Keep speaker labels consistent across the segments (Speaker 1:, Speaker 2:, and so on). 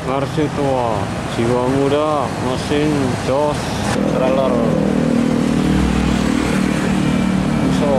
Speaker 1: Mercy tua, jiwa muda, mesin jos, trailer, Fuso.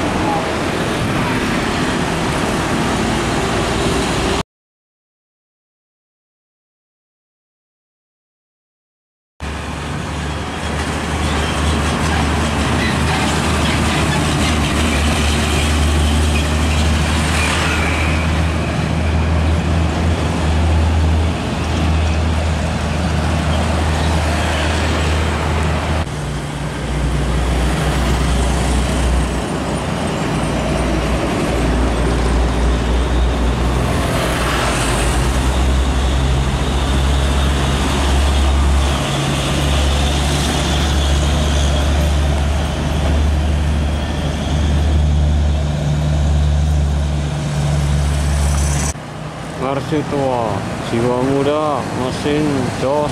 Speaker 1: Mercy tua, jiwa muda, mesin jos.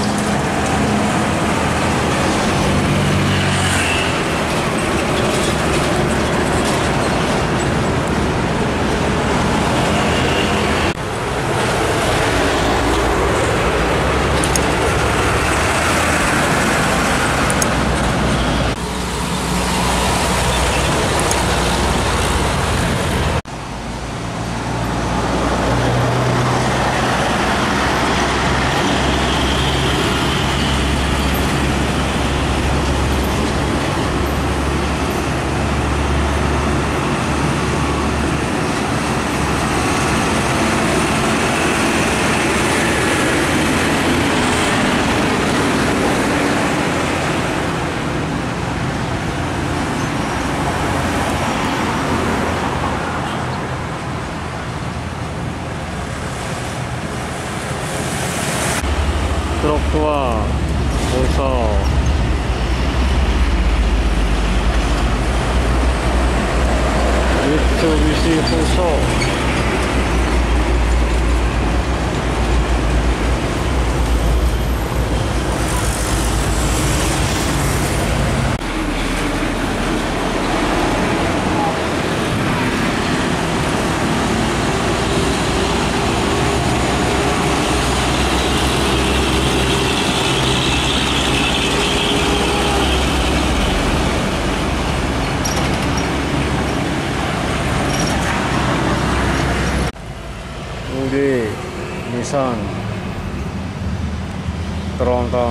Speaker 1: Truk tua, Fuso. Mitsubishi Fuso. Nissan Tronton.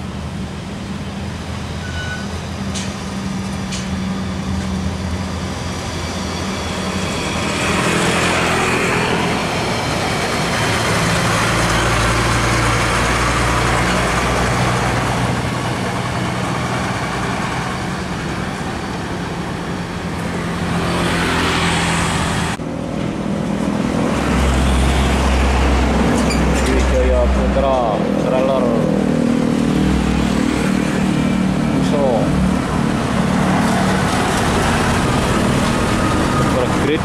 Speaker 1: Trailer Fuso Grid.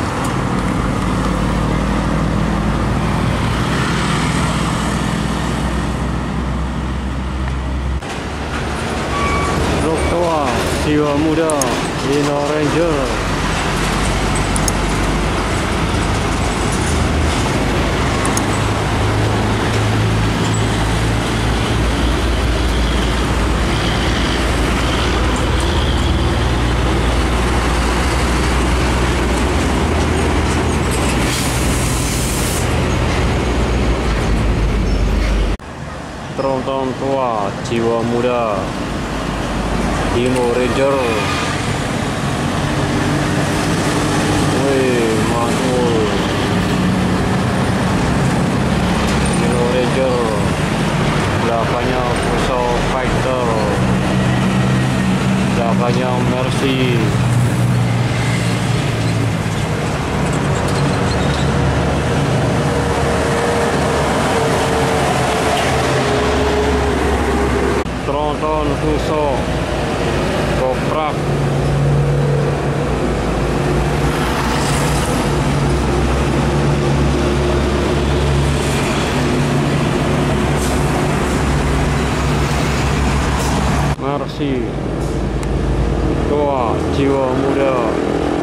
Speaker 1: Truk tua, jiwa muda, Dino Ranger. Tronton tua, jiwa muda, Dino Ranger. Wih, mantul. Dino Ranger. Belakangnya Fuso Fighter. Belakangnya Mercy. Tronton Fuso Koprak. Mercy tua, jiwa muda.